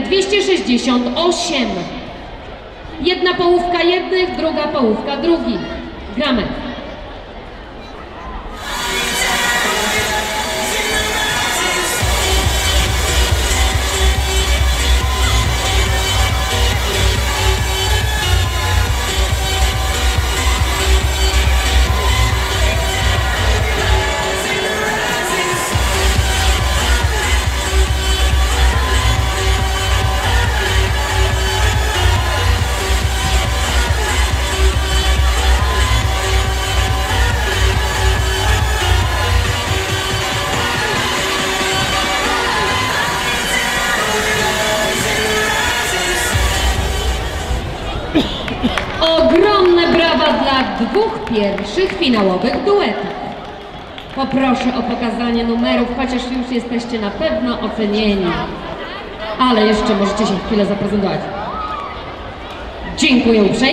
268. Jedna połówka jednych, druga połówka drugich. Gramy. Ogromne brawa dla dwóch pierwszych finałowych duetów. Poproszę o pokazanie numerów, chociaż już jesteście na pewno ocenieni. Ale jeszcze możecie się chwilę zaprezentować. Dziękuję uprzejmie.